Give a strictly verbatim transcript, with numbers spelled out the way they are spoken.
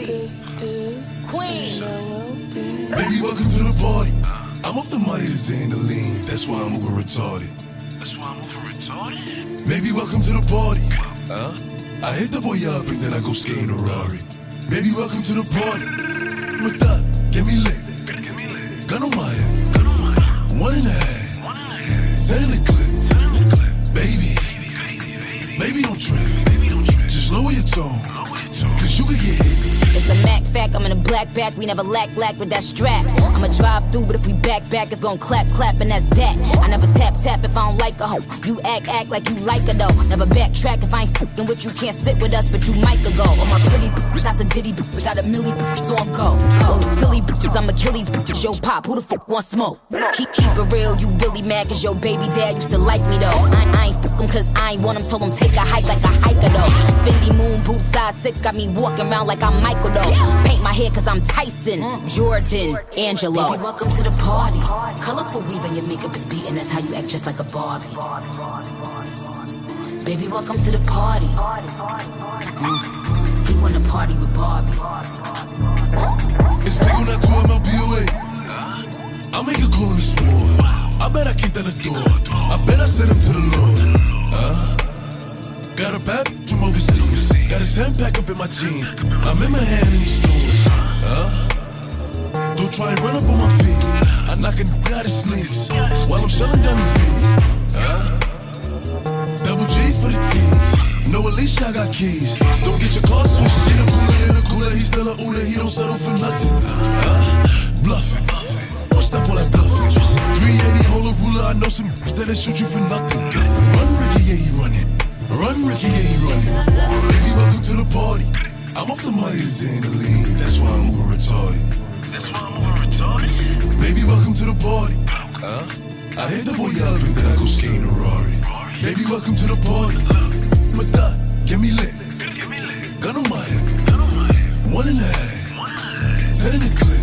This is Queen. Baby, welcome to the party. I'm off the Midas and the lean. That's why I'm moving retarded. That's why I'm moving retarded. Baby, welcome to the party. Huh? I hit the boy up and then I go skating a Rari. Baby, welcome to the party. With that, get me lit. Get me lit. Gun on my head. Gun on my head. One and a half. One and a half. Ten in the clip. Ten in the clip. Baby. Baby, baby, baby. Baby, don't trip. Baby, don't trip. Just lower your tone. Lower your tone. Cause you could get hit. It's a Mac fact, I'm in a black back, we never lack lack with that strap. I'ma drive through, but if we back back, it's gon' clap clap, and that's that. I never tap tap if I don't like a hoe. You act act like you like her though. Never backtrack if I ain't fucking with you, can't sit with us, but you might go. On my pretty bitch, that's a ditty bitch, got a milli bitch, so I'm go. Oh, silly bitches, I'm Achilles bitches, yo pop, who the fuck want smoke? Keep keep it real, you really mad cause your baby dad used to like me though. I, I ain't fuck him cause I ain't want him, told him take a hike like a hiker though. Fendi moon boot size six, got me walking around like I'm Michael though. Paint my hair cause I'm Tyson, Jordan, Angelo. Baby, welcome to the party. Colorful weave and your makeup is beating, that's how you act just like a Barbie. Baby, welcome to the party. Mm. He wanna party with Barbie. It's big on that two M L B O A. I'll make a call in this war. I bet I kick down the door. I bet I send him to the Lord. Huh? Got a bad from overseas. Got a ten pack up in my jeans. I'm in my hand in these stores. Huh? Don't try and run up on my feet. I knock a out his sneaks while I'm shelling down his feet. Huh? Double G for the team. No, at least I got keys. Don't get your car switched. She the cooler in the cooler. He's still a Uda. He don't settle for nothing. Huh? Bluffing. What's that for that bluffing? three eighty, hold a ruler. I know some that'll shoot you for nothing. Run, Ricky, yeah, he running. Run, Ricky, yeah, he running. Baby, welcome to the party. I'm off the Myers and the lean. That's why I'm moving retarded. That's why I'm moving retarded. Baby, welcome to the party. Huh? I hit the boy up and then I go skating a Rari. Baby, welcome to the party. With that, get me lit. Get me lit. Gun on my head. Gun on my head. One and a half. One and a half. Ten in the clip.